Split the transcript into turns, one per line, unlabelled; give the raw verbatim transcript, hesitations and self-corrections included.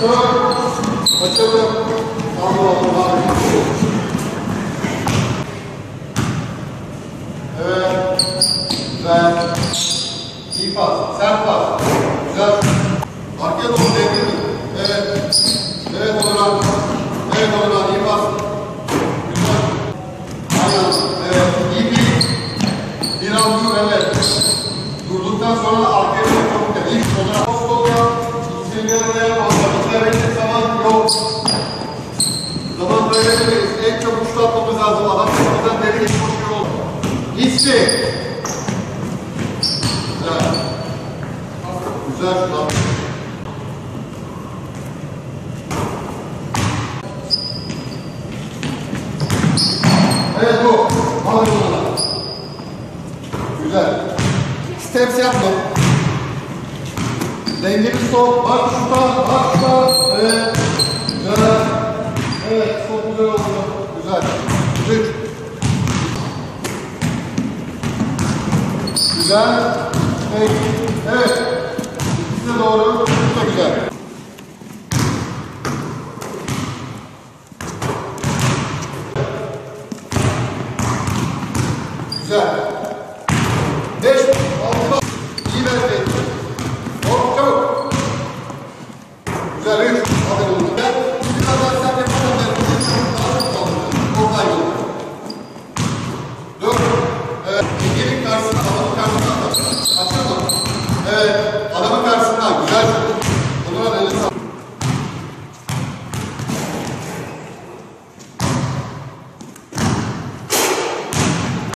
Açalım. Tamam abi. Evet. Güzel. İyi pas. Sert pas. Güzel. Arkaya doğru devrildi. Evet. Evet Onurhan. Evet Onurhan. İyi pas. Güzel. Aynen. Evet. İyi bir. Bir an dur. Evet. Durduktan sonra arkaya doğru çabuk gel. İlk Onurhan. Postolda. İkisini bir araya yapalım. İçerideki zaman yok. Zaman böyle demeyiz. En çabuk şut atmamız lazım. Adam şuradan deri geçip koşuyor oldu. İçti. Güzel. Güzel şut at. Evet bu. Alın ona. Güzel. Steps yapma. Dengeli stop. Bak şuta. Bak şuta. Evet. Güzel. Evet. Çok güzel oldu. Güzel. Üç. Güzel. Peki. Evet. İkisine doğru. Çok güzel. Güzel. Beş. Altı. İyi ver. Hop çabuk. Güzel. Üç.